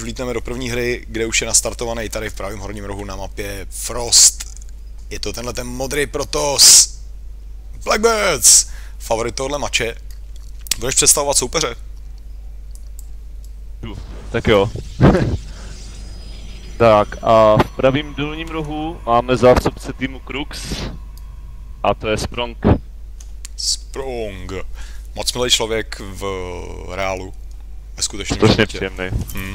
vlítneme do první hry, kde už je nastartovaný tady v pravém horním rohu na mapě Frost. Je to tenhle ten modrý Protoss. Blackbirds! Favorit tohle mače. Budeš představovat soupeře? Tak jo. Tak a v pravém dolním rohu máme zástupce týmu Crux. A to je Sprong. Sprong. Moc milý člověk v reálu. Ve skutečném Strašně životě. příjemný.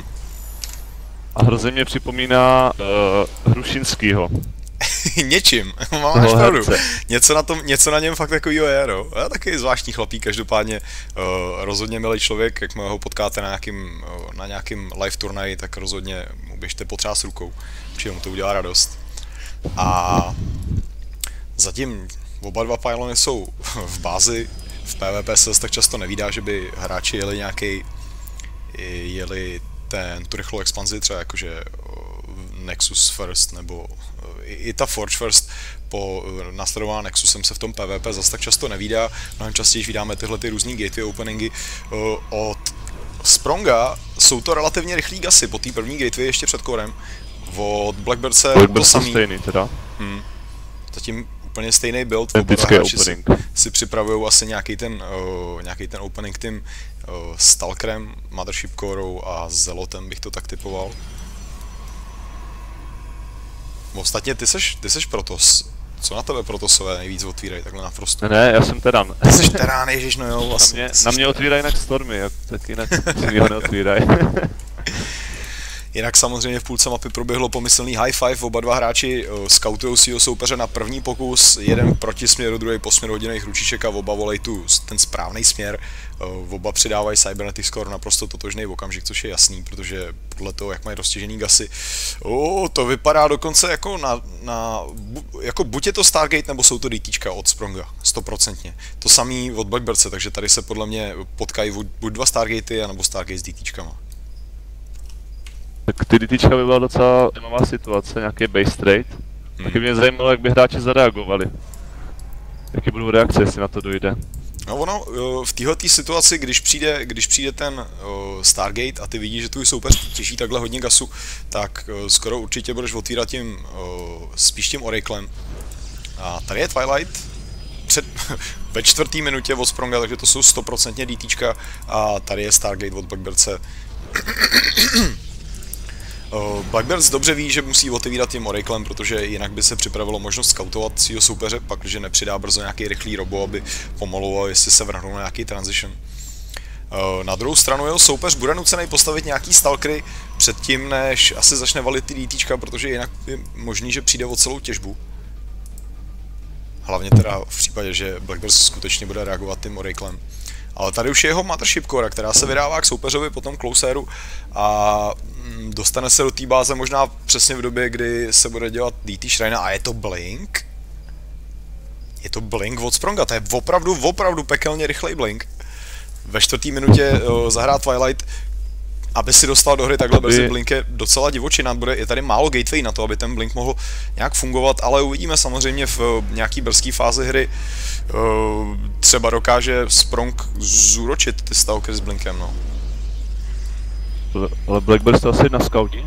A hrozně mě připomíná Hrušinskýho. Něčím, máš pravdu. Něco na něm fakt takovýho je, no. A taky zvláštní chlapík, každopádně rozhodně milý člověk, jak ho potkáte na nějakým live turnaji, tak rozhodně mu běžte potřás rukou, protože mu to udělá radost. A zatím oba dva pylony jsou v bázi, v PvP se tak často nevídá, že by hráči jeli tu rychlou expanzi, třeba jakože Nexus First, nebo i ta Forge First po následování Nexusem se v tom PvP zase tak často nevídá. Mnohem častěji vydáme tyhle ty různý gateway openingy. Od Spronga jsou to relativně rychlý gasy po té první gateway ještě před korem. Od Blackbirdse to samý. Stejný teda. Zatím úplně stejný build. Si připravují asi nějaký ten opening tím Stalkerem, Mothership Corou a Zealotem bych to tak typoval. Ostatně ty seš Protoss. Co na tebe Protossové nejvíc otvírají takhle na Frostu? Ne, já jsem Terran. Ty jsi Terran, ježiš, no jo, vlastně. Na mě otvírají jinak Stormy, tak jinak mě ho neotvírají. Jinak samozřejmě v půlce mapy proběhlo pomyslný high five, oba dva hráči scoutujou svýho soupeře na první pokus, jeden proti směru, druhý po směru hodinových ručiček a oba volej ten správný směr. Oba přidávají cybernetic score naprosto totožný okamžik, což je jasný, protože podle toho, jak mají roztěžený gasy, to vypadá dokonce jako jako buď je to Stargate, nebo jsou to DTčka od Spronga, 100%. To samý od Blackbirdse, takže tady se podle mě potkají buď dva Stargatey, anebo Stargate s DTčkama. Tak ty DTčka by byla docela zajímavá situace, nějaký base trade. Taky mě zajímalo, jak by hráči zareagovali. Jaké budou reakce, jestli na to dojde. No ono, v této situaci, když přijde ten Stargate a ty vidíš, že tvůj soupeř těží takhle hodně gasu, tak skoro určitě budeš otvírat spíš tím Oraclem. A tady je Twilight ve 4. minutě od Spronga, takže to jsou 100% DTčka a tady je Stargate od Blackbirdse. Blackbirds dobře ví, že musí otevírat tím Oraclem, protože jinak by se připravilo možnost scoutovat svýho soupeře, pak když nepřidá brzo nějaký rychlý robo, aby pomaloval, jestli se vrhnou na nějaký transition. Na druhou stranu jeho soupeř bude nucený postavit nějaký stalkery předtím, než asi začne valit ty DTčka, protože jinak je možný, že přijde o celou těžbu. Hlavně teda v případě, že Blackbirds skutečně bude reagovat tím Oraclem. Ale tady už je jeho Mothership Core, která se vydává k soupeřovi po tom closeru a dostane se do té báze možná přesně v době, kdy se bude dělat DT Shrine a je to Blink. Je to Blink od Spronga, to je opravdu pekelně rychlej Blink. Ve 4. minutě zahrát Twilight, aby si dostal do hry takhle brzy Blink je docela divočina, je tady málo gateway na to, aby ten Blink mohl nějak fungovat, ale uvidíme samozřejmě v nějaký brzké fázi hry. Třeba dokáže Sprong zúročit ty stalkery s Blinkem, no. Ale Blackbirds to asi na scouti?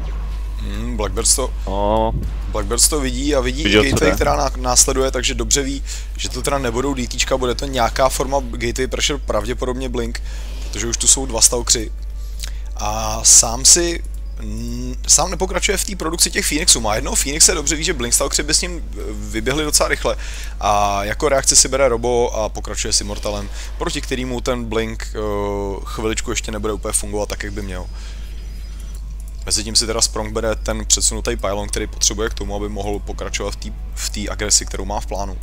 Blackbirds to vidí a vidí i gateway, která následuje, takže dobře ví, že to teda nebudou DTčka, bude to nějaká forma gateway pressure, pravděpodobně Blink, protože už tu jsou dva stalkery. A sám nepokračuje v té produkci těch Phoenixů. Má jednoho Phoenixe, dobře ví, že Blink Stalkeři by s ním vyběhli docela rychle. A jako reakci si bere Robo a pokračuje s Immortalem, proti kterému ten Blink chviličku ještě nebude úplně fungovat tak, jak by měl. Mezitím si teda Sprong bere ten předsunutý pylon, který potřebuje k tomu, aby mohl pokračovat v té agresi, kterou má v plánu.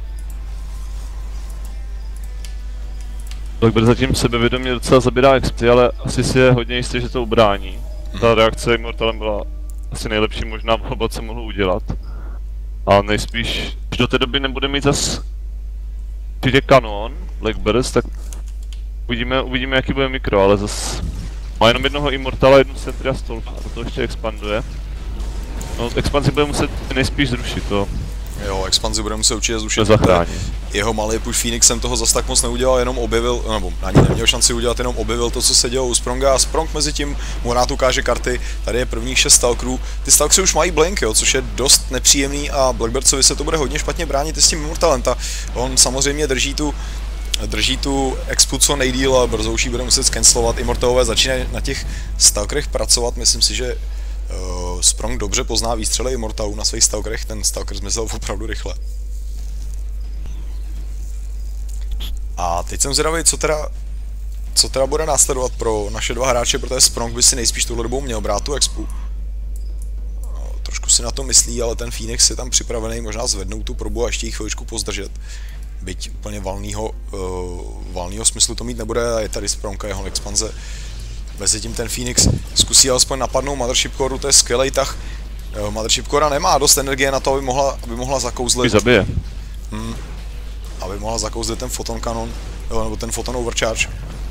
Blackbird zatím sebevědomě docela zabírá XP, ale asi si je hodně jistý, že to ubrání. Ta reakce Immortalem byla asi nejlepší možná volba, co mohl udělat. A nejspíš, když do té doby nebude mít zas určitě kanon, Blackbirds, tak uvidíme jaký bude mikro, ale zas má jenom jednoho Immortala, jednu Sentry a Stolpa, a to ještě expanduje. No, expanzi bude muset nejspíš zrušit, to Jo, expanzi bude muset určitě zrušit. Jeho malý push Phoenixem toho zas tak moc neudělal, jenom objevil, nebo ani neměl šanci udělat, jenom objevil to, co se dělo u Spronga a Sprong mezi tím mu rád ukáže karty. Tady je prvních 6 stalkerů. Ty stalkery už mají blink, jo, což je dost nepříjemný a Blackbeardsovi se to bude hodně špatně bránit i s tím Immortalem. On samozřejmě drží tu expu co nejdýl a brzo už ji bude muset scancelovat. Immortalové začínají na těch stalkerech pracovat, myslím si, že Sprong dobře pozná výstřely Immortalů na svých stalkerech, ten stalker zmizel opravdu rychle. A teď jsem zvědavý, co teda bude následovat pro naše dva hráče, protože Sprong by si nejspíš tuhle dobou měl brát tu expu. No, trošku si na to myslí, ale ten Phoenix je tam připravený možná zvednout tu probu a ještě ji chviličku pozdržet. Byť úplně valnýho smyslu to mít nebude a je tady Sprong a jeho expanze. Mezitím ten Phoenix zkusí alespoň napadnout Mothership Core, to je skvělej tah. Mothership Core nemá dost energie na to, aby mohla zakouzlit. Zabije. Aby mohla zakouzlit ten Photon Cannon, nebo ten Photon Overcharge.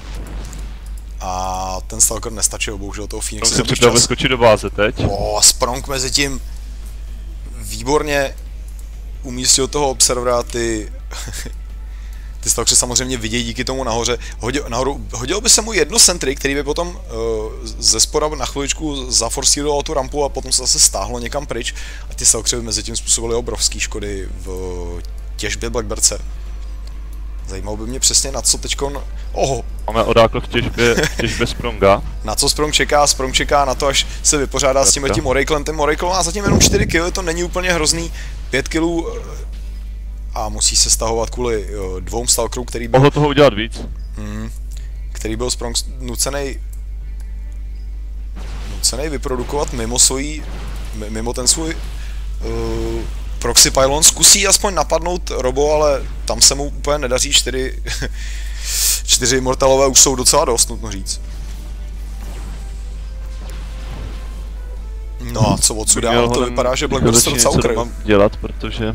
A ten Stalker nestačil, bohužel toho Phoenixe. Se připravil skočit do báze teď. Sprong mezitím výborně umístil toho observera, ty Stalkeři samozřejmě vidějí díky tomu nahoře. Hodilo by se mu jedno sentry, který by potom ze spora na chviličku zaforsíroval tu rampu a potom se zase stáhlo někam pryč. A ty Stalkeři by mezi tím způsobili obrovský škody v těžbě Blackbeardce. Zajímalo by mě přesně na co teďkon... Máme orákl v těžbě Spronga. Na co Sprong čeká? Sprong čeká na to, až se vypořádá s tím Oraclem. Ten Oracle má zatím jenom 4 killy, to není úplně hrozný. 5 killů a musí se stahovat kvůli 2 stalkerů, který byl... Mohl toho udělat víc. Který byl Sprong nucenej vyprodukovat mimo ten svůj proxy pylon. Zkusí aspoň napadnout Robo, ale tam se mu úplně nedaří. 4 Immortalové už jsou docela dost, nutno říct. No a co odsud dál, to vypadá, že Blackbeard se docela ukryl. Dělat, protože...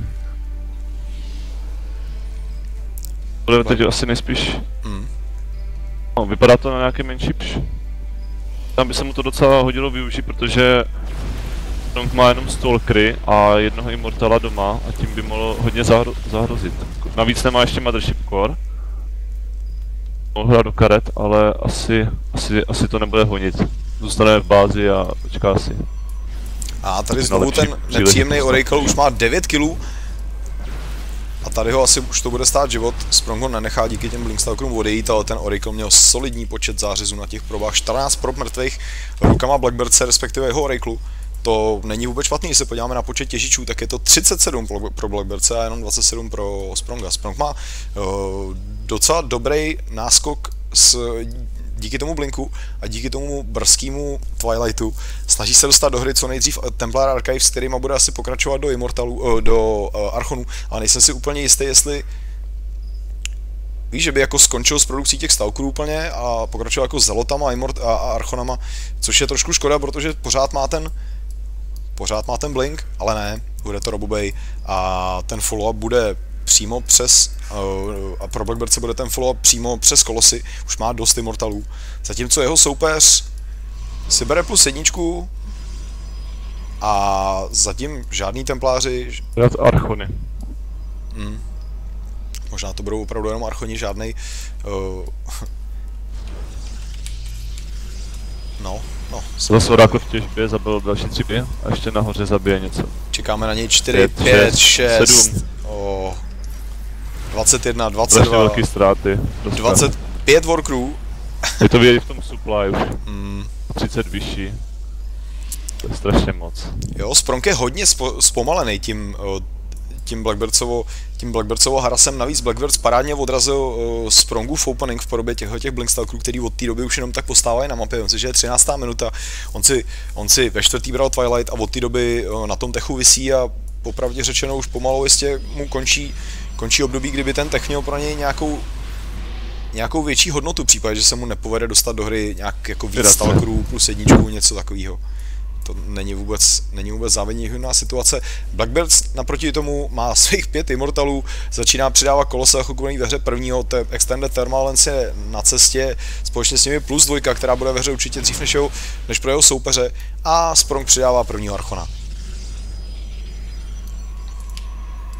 Bude teď asi nejspíš... No, vypadá to na nějaký menší pš. Tam by se mu to docela hodilo využít, protože Sprong má jenom stalkery a jednoho Immortala doma a tím by mohlo hodně zahrozit. Navíc nemá ještě Mothership Core. Mohl hrát do karet, ale asi to nebude honit. Zůstane v bázi a počká si. A tady znovu ten nepříjemný Oracle už má 9 killů. A tady ho asi už to bude stát život. Sprong ho nenechá díky těm Blinkstalkerům odejít, ale ten Oracle měl solidní počet zářezů na těch probách. 14 prob mrtvých rukama Blackbeardce, respektive jeho Oraclu. To není vůbec špatný, když se podíváme na počet těžičů, tak je to 37 pro Blackbeardce a jenom 27 pro Spronga. Sprong má docela dobrý náskok díky tomu blinku a díky tomu brzkému Twilightu. Snaží se dostat do hry co nejdřív Templar Archives, s kterýma bude asi pokračovat do Immortalů, do Archonů, ale nejsem si úplně jistý, jestli víš, že by jako skončil s produkcí těch Stalkerů úplně a pokračoval jako Zelotama a Archonama, což je trošku škoda, protože pořád má ten blink, ale ne, bude to Robobay a ten follow-up bude přímo přes, a pro Blackbeardce bude ten follow-up přímo přes Kolosy, už má dost Immortalů, zatímco jeho soupeř si bere +1 a zatím žádný Templáři... Archony. Možná to budou opravdu jenom Archoni, žádnej... Zase Oracle v těžbě zabil další 3 a ještě nahoře zabije něco. Čekáme na něj 4, 5, 6, 21, 22, velký ztráty. 25 workrů. Je to vidět v tom supply už. 30 vyšší. To je strašně moc. Jo, Sprong je hodně zpomalený tím Blackbeardsovo harasem. Navíc Blackbeard parádně odrazil Sprongův opening v podobě těch Blinkstalkerů, který od té doby už jenom tak postávají na mapě. Myslím, že je 13. minuta. On si ve čtvrtý bral Twilight a od té doby na tom techu visí a popravdě řečeno už pomalu jistě mu končí období, kdyby ten tech měl pro něj nějakou větší hodnotu v případě, že se mu nepovede dostat do hry nějak jako víc Stalkerů +1, něco takového. To není vůbec závidnější situace. Blackbeard naproti tomu má svých 5 Immortalů, začíná přidávat Kolose a Chokuný ve hře prvního, Extended Thermal Lens je na cestě, společně s nimi +2, která bude ve hře určitě dřív než pro jeho soupeře, a Sprong přidává prvního Archona.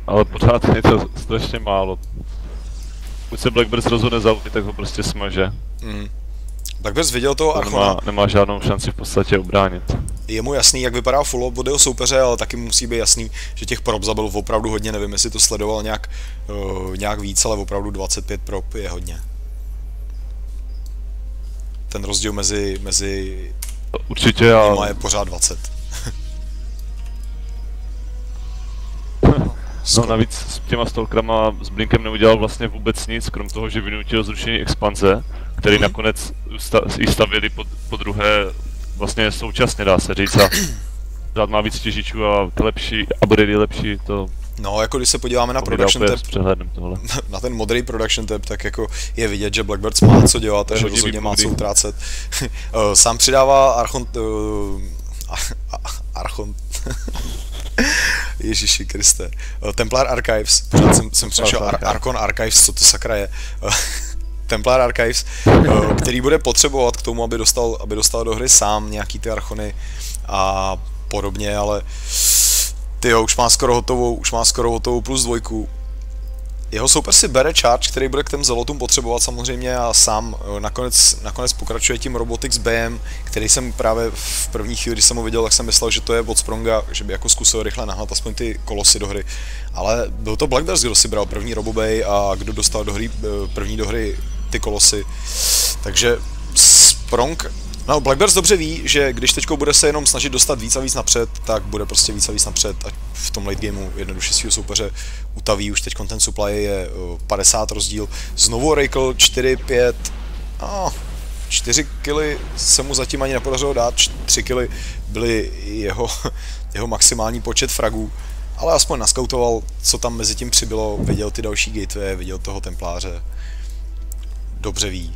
ale pořád je to strašně málo. Pokud se Blackbirds rozhodne za ulti, tak ho prostě smaže. Blackbirds viděl toho Archona. Nemá žádnou šanci v podstatě obránit. Je mu jasný, jak vypadá follow od jeho soupeře, ale taky musí být jasný, že těch prop zabil opravdu hodně, nevím, jestli to sledoval nějak víc, ale opravdu 25 prop je hodně. Ten rozdíl mezi určitě a... je pořád 20. No navíc s těma stalkerama s Blinkem neudělal vlastně vůbec nic, krom toho, že vynutil zrušení expanze, který nakonec i stavěli po druhé vlastně současně, dá se říct, a rád má víc těžičů a lepší upgrady lepší, to... No, jako když se podíváme na production tab, tohle. Na ten modrý production tab, tak jako je vidět, že Blackbirds má co dělat, takže rozhodně má co utrácet. Sám přidává Archon... Ježiši Kriste. Templar Archives, pořád jsem přešel Archon Archives, co to sakra je. Templar Archives, který bude potřebovat k tomu, aby dostal do hry sám nějaký ty archony a podobně, ale tyjo, už má skoro hotovou plus 2. Jeho soupeř si bere charge, který bude k těm zelotům potřebovat samozřejmě a sám nakonec pokračuje tím Robotics BM, který jsem právě v první chvíli, když jsem ho viděl, tak jsem myslel, že to je od Spronga, že by jako zkusil rychle nahnat aspoň ty kolosy do hry. Ale byl to Blackbirds, kdo si bral první Robobay a kdo dostal první do hry ty kolosy. Takže Sprong... No, Blackbirds dobře ví, že když teďko bude se jenom snažit dostat víc a víc napřed, tak bude prostě víc a víc napřed a v tom late gameu jednoduše svýho soupeře utaví. Už teď ten supply je 50 rozdíl. Znovu Oracle 4-5, 4 killy se mu zatím ani nepodařilo dát, 3 killy byly jeho maximální počet fragů, ale aspoň naskautoval, co tam mezi tím přibylo, viděl ty další gateway, viděl toho templáře, dobře ví.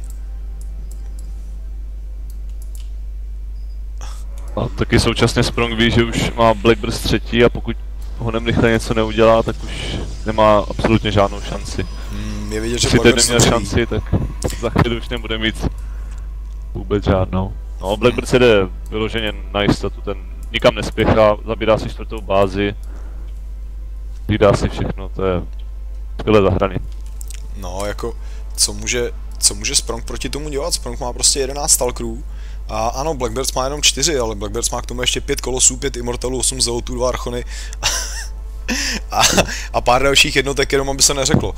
A taky současně Sprong ví, že už má Blackbirds 3. a pokud honem rychle něco neudělá, tak už nemá absolutně žádnou šanci. Je vidět, že Blackbirds neměl šanci, tak za chvíli už nebude mít vůbec žádnou. No, Blackbirds jede vyloženě na jistotu, ten nikam nespěchá, zabírá si 4. bázi, hlídá si všechno, to je skvěle zahraný. No, jako, co může Sprong proti tomu dělat? Sprong má prostě 11 stalkerů. A ano, Blackbirds má jenom 4, ale Blackbirds má k tomu ještě 5 kolosů, 5 immortalů, 8 zelotů, 2 archony a pár dalších jednotek, jenom aby se neřeklo.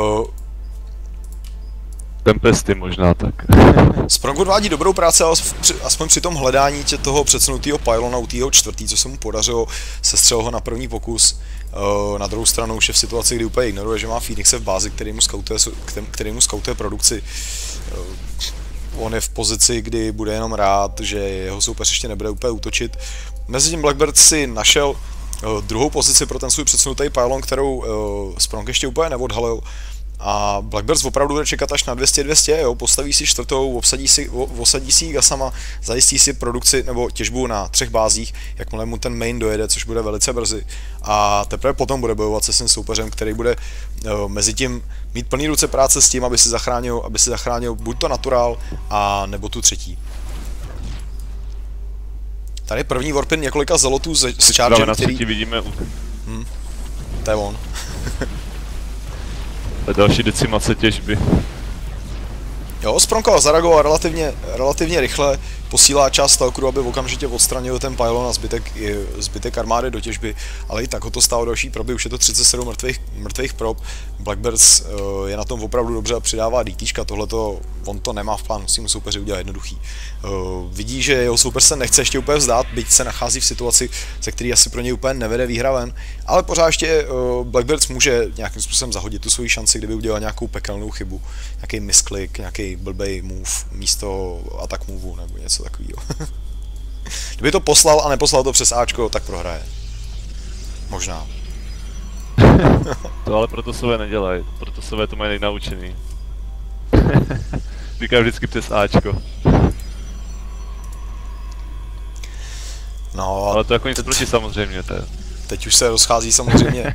Tempesty možná tak. Sprong odvádí dobrou práci, ale aspoň při tom hledání toho předsunutého pylona u tého 4., co se mu podařilo, sestřel ho na první pokus. Na druhou stranu už je v situaci, kdy úplně ignoruje, že má Phoenixe v bázi, který mu skautuje produkci. On je v pozici, kdy bude jenom rád, že jeho soupeř ještě nebude úplně útočit. Mezitím Blackbird si našel druhou pozici pro ten svůj předsunutý pylon, kterou Sprong ještě úplně neodhalil. A Blackbirds opravdu bude čekat až na 200, jo, postaví si 4., osadí si ji gasama, zajistí si produkci nebo těžbu na 3 bázích, jakmile mu ten main dojede, což bude velice brzy. A teprve potom bude bojovat se svým soupeřem, který bude mezi tím mít plný ruce práce s tím, aby si zachránil buď to natural, a nebo tu 3. Tady první warpin několika zelotů s chargem, který... vidíme To je on. Další decimace těžby. Jo, Sprong zareagoval relativně rychle, posílá část stalkerů, aby okamžitě odstranil ten pylon a zbytek armády do těžby, ale i tak ho to stálo další proby, už je to 37 mrtvých prob. Blackbirds je na tom opravdu dobře a přidává DTčka, tohleto on to nemá v plánu, musí mu soupeři udělat jednoduchý. Vidí, že jeho soupeř se nechce ještě úplně vzdát, byť se nachází v situaci, ze který asi pro něj úplně nevede výhra ven, ale pořád ještě Blackbirds může nějakým způsobem zahodit tu svoji šanci, kdyby udělal nějakou pekelnou chybu, nějaký misklik, nějaký blbej move místo attack moveu nebo něco takového. Kdyby to poslal a neposlal to přes Ačko, tak prohraje. Možná. To ale proto sové nedělají, proto sové to mají nejnaučený. Říká vždycky přes Ačko. No, ale to jako nic proti samozřejmě, to je. Teď už se rozchází samozřejmě.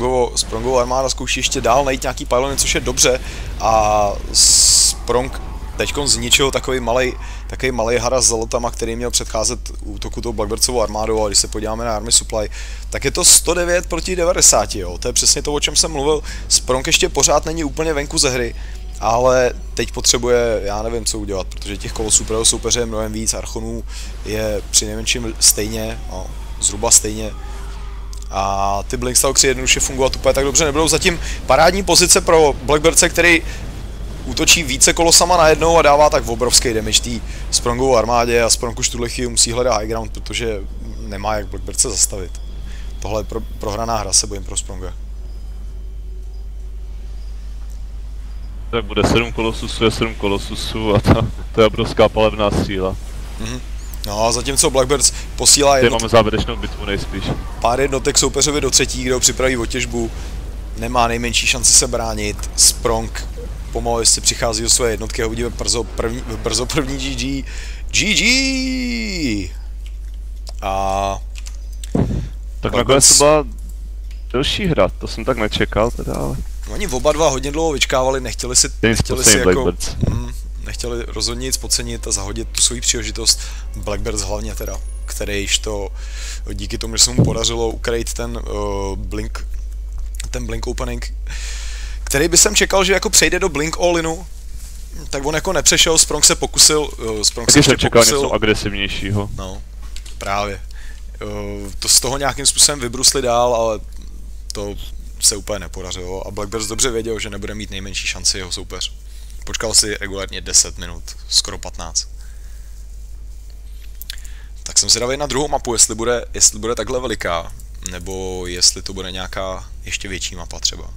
Sprongovo armáda zkouší ještě dál najít nějaký pylony, což je dobře. A Sprong teďkon zničil takový malej hara s zelotama, který měl předcházet útoku tou Blackbirdsovou armádou, a když se podíváme na Army Supply, tak je to 109 proti 90, jo. To je přesně to, o čem jsem mluvil. Sprong ještě pořád není úplně venku ze hry, ale teď potřebuje, já nevím, co udělat, protože těch kolosů pro jeho soupeře je mnohem víc, Archonů je přinejmenším stejně, no, zhruba stejně. A ty Blinkstalkři jednoduše fungovat úplně tak dobře nebudou. Zatím parádní pozice pro Blackbirdse, který útočí více kolosama najednou a dává tak obrovský damage té Sprongovou armádě, a Sprong už tuhle chvíli musí hledat high ground, protože nemá jak Blackbirdse zastavit. Tohle je prohraná hra, se bojím pro Spronga. Tak bude 7 kolosusů, je 7 kolosusů a to je obrovská palebná síla. No a zatímco Blackbirds posílá máme závěrečnou bitvu nejspíš. Pár jednotek soupeřovi do třetí, kde ho připraví o těžbu, nemá nejmenší šanci se bránit, Sprong pomalu si přichází do své jednotky a uvidíme brzo první GG. GG! A... Tak nakonec to byla delší hra, to jsem tak nečekal teda, ale... Oni oba dva hodně dlouho vyčkávali, nechtěli si jako... Nechtěli rozhodně nic podcenit a zahodit tu svoji příležitost. Blackbirds hlavně teda, který již to díky tomu, že se mu podařilo ukrýt ten blink opening, který by jsem čekal, že jako přejde do blink all-inu, tak on jako nepřešel, Sprong se pokusil, čekal něco agresivnějšího. No, právě. To z toho nějakým způsobem vybrusli dál, ale to se úplně nepodařilo a Blackbirds dobře věděl, že nebude mít nejmenší šanci jeho soupeř. Počkal si regulárně 10 minut, skoro 15. Tak jsem si dal na druhou mapu, jestli bude takhle veliká, nebo jestli to bude nějaká ještě větší mapa třeba.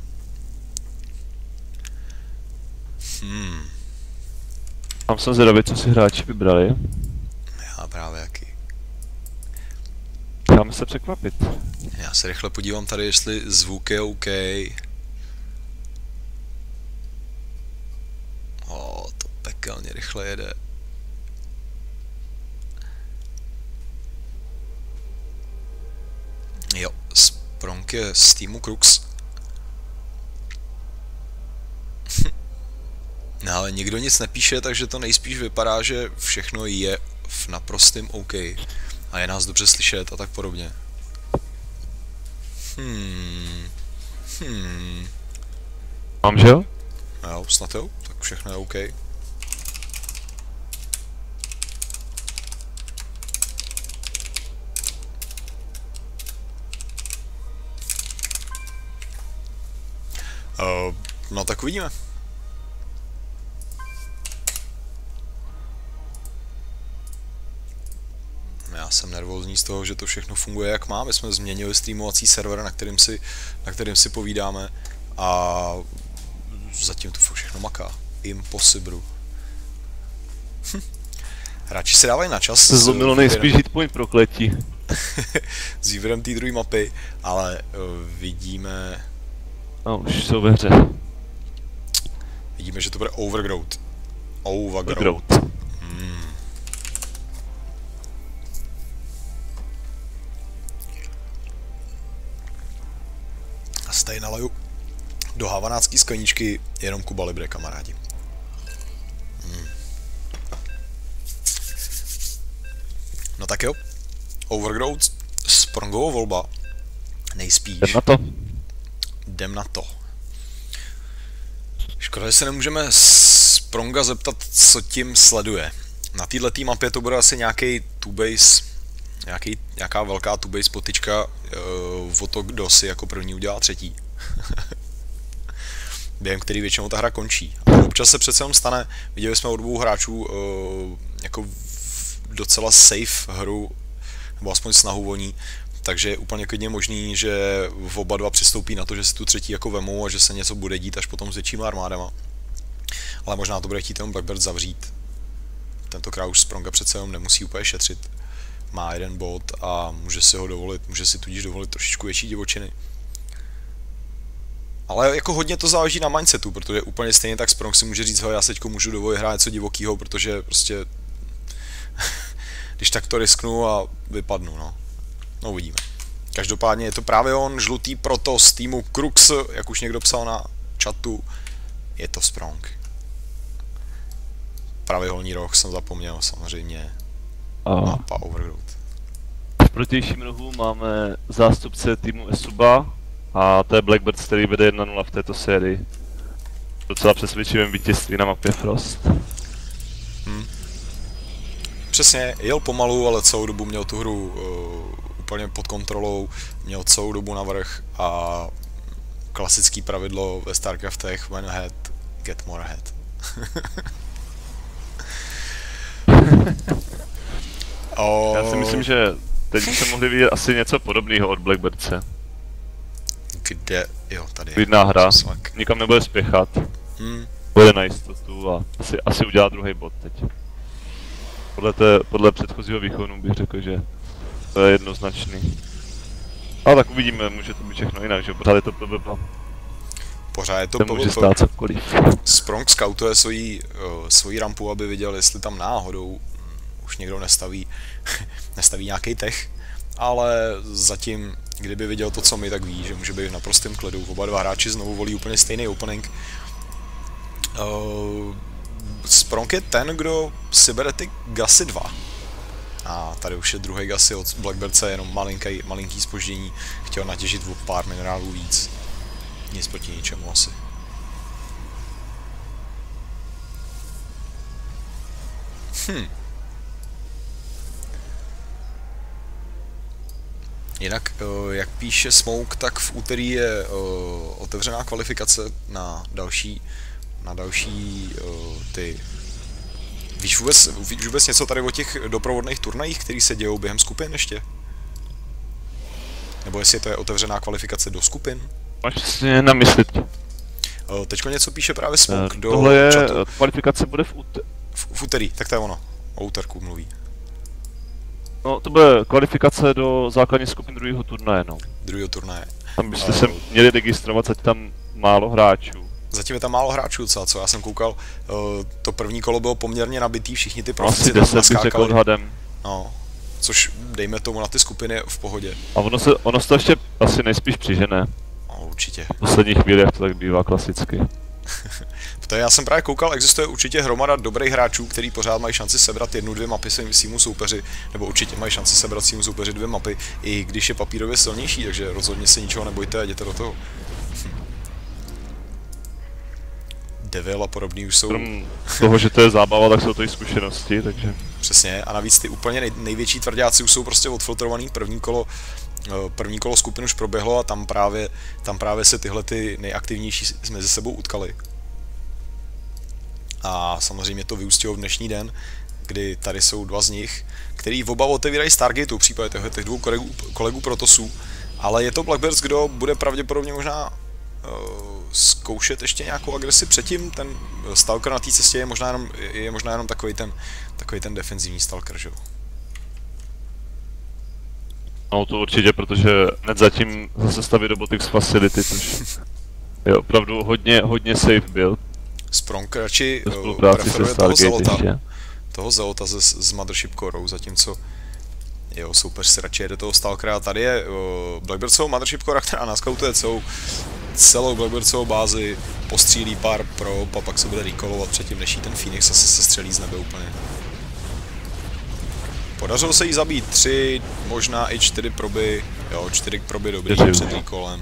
Tam jsem zvědavý, co si hráči vybrali. Já právě jaký. Dáme se překvapit. Já se rychle podívám tady, jestli zvuk je OK. To pekelně rychle jede. Jo, Sprong je z týmu Crux. No ale nikdo nic nepíše, takže to nejspíš vypadá, že všechno je v naprostém OK. A je nás dobře slyšet a tak podobně. Mám, že jo? Jo, snad jo, tak všechno je OK. No tak uvidíme. Já jsem nervózní z toho, že to všechno funguje jak má. My jsme změnili streamovací server, na kterým si povídáme, a zatím to všechno maká. Impossible. Hráči si dávají na čas. Se zlomilo nejspíš hitpoint prokletí. S výběrem té druhé mapy, ale vidíme... No, už jsou ve hře. Vidíme, že to bude Overgrowth. Overgrowth. A stej nalaju do havanácký skleničky jenom Kuba Libre, kamarádi. No tak jo. Overgrowth, Sprongová volba. Nejspíš. Jdem na to. Škoda, že se nemůžeme Spronga zeptat, co tím sleduje. Na této mapě to bude asi nějaký two-base, nějaká velká two-base potyčka o to, kdo si jako první udělá třetí. Během který většinou ta hra končí. A občas se přece jenom stane, viděli jsme od dvou hráčů jako docela safe hru, nebo aspoň snahu o ní, takže je úplně klidně možný, že oba dva přistoupí na to, že si tu třetí jako vemou a že se něco bude dít až potom s většíma armádama. Ale možná to bude chtít ten Blackbird zavřít. Tentokrát už Spronga přece jenom nemusí úplně šetřit. Má jeden bod a může si tudíž dovolit trošičku větší divočiny. Ale jako hodně to záleží na mindsetu, protože úplně stejně tak Sprong si může říct, hele, já se teďko můžu dovolit hrát něco divokýho, protože prostě když tak to risknu a vypadnu, no. No uvidíme. Každopádně je to právě on, žlutý proto z týmu Crux, jak už někdo psal na chatu, je to Sprong. pravý holní roh jsem zapomněl, samozřejmě. A Mapa Overgrowth. v protějším rohu máme zástupce týmu Esuba a to je Blackbirds, který vede 1-0 v této sérii. Docela přesvědčivém vítězství na mapě Frost. Přesně, jel pomalu, ale celou dobu měl tu hru úplně pod kontrolou, měl celou dobu navrch a klasický pravidlo ve StarCraftech when ahead, get more ahead. Já si myslím, že teď by se mohli vidět asi něco podobného od Blackbirdse. Kde? Jo, tady je. Klidná hra, Slak. nikam nebude spěchat, Hmm. bude na jistotu a asi udělá druhý bod teď. Podle předchozího výkonu bych řekl, že to je jednoznačný. Ale tak uvidíme, může to být všechno jinak, že pořád je to PvP. Pořád je to To může PvP. stát cokoliv. Sprong scoutuje svoji rampu, aby viděl, jestli tam náhodou už někdo nestaví nějaký tech, ale zatím, kdyby viděl to, co my, tak ví, že může být v naprostém klidu. Oba dva hráči znovu volí úplně stejný opening. Sprong je ten, kdo si bere ty gasy 2. A tady už je druhý gasy od Blackbirdse, jenom malinký zpoždění. Chtěl natěžit o pár minerálů víc. Nic proti ničemu asi. Jinak, jak píše Smoke, tak v úterý je otevřená kvalifikace na další ty... Víš vůbec něco tady o těch doprovodných turnajích, které se dějou během skupin ještě? Nebo jestli to je otevřená kvalifikace do skupin? Máš si na mysli. Teďko něco píše právě Smoke do Tohle je, chatu. kvalifikace bude V úterý, tak to je ono. O úterku mluví. No, to bude kvalifikace do základní skupin druhého turnaje, no. Druhého turnaje. Tam byste se měli registrovat, zatím tam málo hráčů. Zatím je tam málo hráčů docela, co já jsem koukal. To první kolo bylo poměrně nabitý, všichni ty Asi profici tam 10 bych řekl naskákali. odhadem. No, což dejme tomu na ty skupiny je v pohodě. A ono se to ještě asi nejspíš přižene. No, určitě. V poslední chvíli, jak to tak bývá klasicky. To já jsem právě koukal, existuje určitě hromada dobrých hráčů, kteří pořád mají šanci sebrat 1-2 mapy svýmu soupeři, nebo určitě mají šanci sebrat svýmu soupeři 2 mapy, i když je papírově silnější, takže rozhodně se ničeho nebojte a jděte do toho. Devil a podobný už jsou... Krom toho, že to je zábava, tak jsou to i zkušenosti, takže... Přesně, a navíc ty úplně největší tvrdáci už jsou prostě odfiltrovaný, první kolo skupin už proběhlo a tam právě se tyhle ty nejaktivnější mezi sebou utkali. A samozřejmě to vyústilo v dnešní den, kdy tady jsou dva z nich, který oba otevírají Stargateu v případě těch dvou kolegů Protosů, ale je to Blackbirds, kdo bude pravděpodobně možná zkoušet ještě nějakou agresi předtím. Ten Stalker na té cestě je možná jenom takový ten defenzivní Stalker, že jo? No to určitě, protože hned zatím zase staví Robotics Facility, což je opravdu hodně safe build. Sprong radši preferuje toho Zelota s Mothership Corou, zatímco jeho soupeř si radši jede toho Stalkera. A tady je Blackbirdsovou Mothership Cora, která naskautuje celou Blackbirdsovou bázi, postřílí pár prop a pak se bude recallovat předtím, než jí ten Phoenix asi se střelí z nebe úplně. Podařilo se jí zabít 3, možná i 4 proby, jo, 4 proby dobrý před recallem.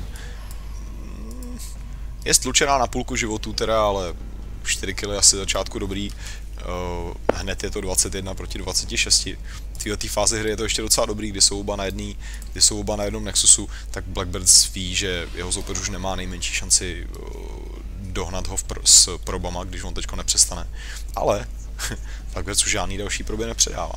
Je stlučená na půlku životů teda, ale 4 killy asi začátku dobrý. Hned je to 21 proti 26. V této fázi hry je to ještě docela dobrý, kdy jsou oba na jednom Nexusu, tak Blackbirds ví, že jeho soupeř už nemá nejmenší šanci dohnat ho s probama, když on teďko nepřestane. Ale Blackbirds už žádný další proby nepředává.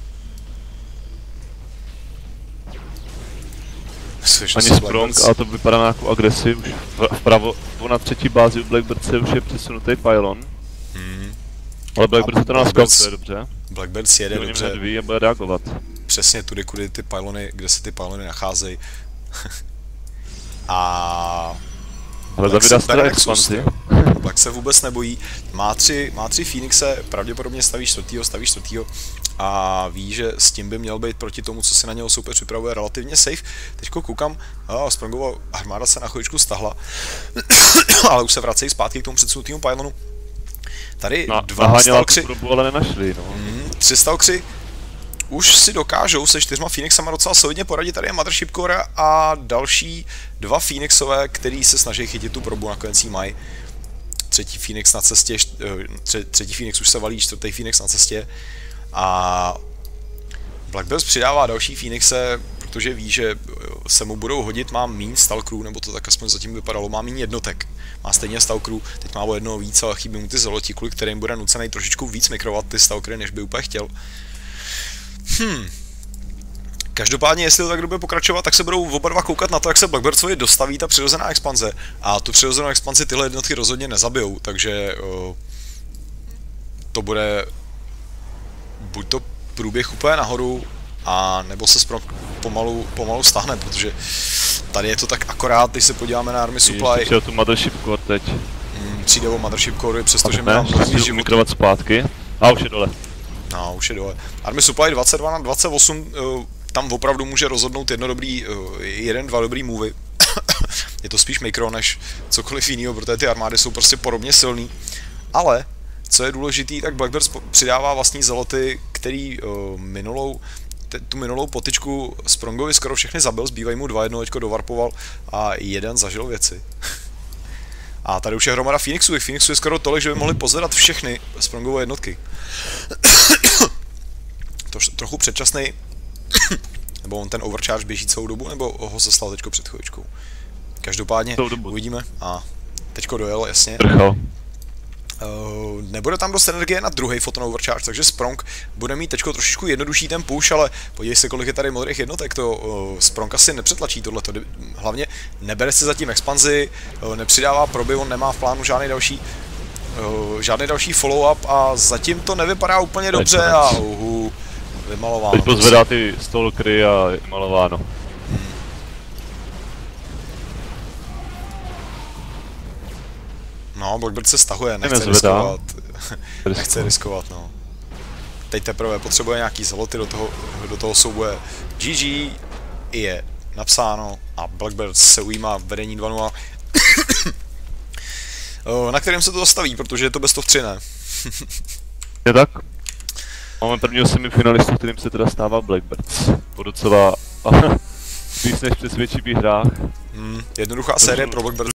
Ani Sprong, ale to vypadá na nějakou agresi, už vpravo na třetí bázi u Blackbirdse už je přesunutý pylon. Ale Blackbirds to naskautuje dobře. Blackbirds jede dobře. Ví a bude reagovat. Přesně tudy, kde se ty pylony nacházejí. A... Ale zavírá se teda expanzi. Black se vůbec nebojí. Má tři Phoenixe, pravděpodobně staví čtvrtýho a ví, že s tím by měl být proti tomu, co si na něho soupeř připravuje, relativně safe. Teďko koukám, Sprongova armáda se na chvíličku stahla, ale už se vracejí zpátky k tomu předsunutému pylonu. Tady dva Stalkři, ale nenašli, no. 3 Stalkři už si dokážou se 4 Phoenixama docela solidně poradit. Tady je Mothership Core a další 2 Phoenixové, který se snaží chytit tu probu, nakonec jí mají. Třetí Phoenix na cestě, třetí Phoenix už se valí, 4. Phoenix na cestě. A Blackbird přidává další Phoenixe, protože ví, že se mu budou hodit, má míň Stalkerů, nebo to tak aspoň zatím vypadalo, má míň jednotek. Má stejně Stalkerů, teď má o jednoho víc, ale chybí mu ty zoloti, kvůli kterým bude nucený trošičku víc mikrovat ty Stalkery, než by úplně chtěl. Každopádně, jestli to tak bude pokračovat, tak se budou oba dva koukat na to, jak se Blackbirdovi dostaví ta přirozená expanze. A tu přirozenou expanzi tyhle jednotky rozhodně nezabijou, takže to bude buď to průběh úplně nahoru, a nebo se pomalu stáhne, protože tady je to tak akorát, když se podíváme na Army Supply. Přijde tu Mothership Core teď. Přijde o Mothership Core, přestože má mikrovat zpátky. A už je dole. No, už je dole. Army Supply 22/28, tam opravdu může rozhodnout jeden, dva dobrý movy. Je to spíš mikro než cokoliv jiného, protože ty armády jsou prostě podobně silný. Ale, co je důležitý, tak Blackbird přidává vlastní zeloty, který tu minulou potyčku Sprongovi skoro všechny zabil, zbývají mu 2, jedno teďko dovarpoval a jeden zažil věci. A tady už je hromada Phoenixů, těch Phoenixů je skoro tolik, že by mohli pozvedat všechny Sprongové jednotky. To trochu předčasný, nebo on ten overcharge běží celou dobu, nebo ho seslal teďko před chvíličkou. Každopádně uvidíme. A teďko dojel, jasně. Nebude tam dost energie na druhý Photon Overcharge, takže Sprong bude mít teďko trošičku jednodušší ten push, ale podívej se, kolik je tady modrých jednotek, to Sprong asi nepřetlačí tohleto, hlavně nebere si zatím expanzi, nepřidává proby, on nemá v plánu žádný další follow-up a zatím to nevypadá úplně dobře a vymalováno. Teď pozvedá ty Stalkery a je malováno. No, Blackbird se stahuje, nechce riskovat, no. Teď teprve potřebuje nějaký zeloty do toho souboje. GG je napsáno a Blackbird se ujímá vedení 2-0. Na kterém se to zastaví, protože je to best of 3, ne? Je tak? Máme prvního semifinalistu, kterým se teda stává Blackbirds. Po docela víc než přesvědčivých hrách. Jednoduchá série pro Blackbird.